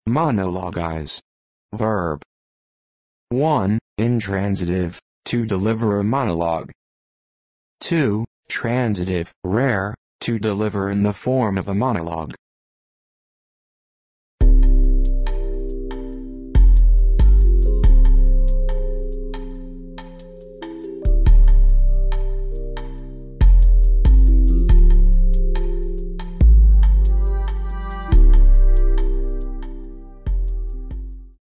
Monologize. Verb. 1. Intransitive, to deliver a monologue. 2. Transitive, rare, to deliver in the form of a monologue.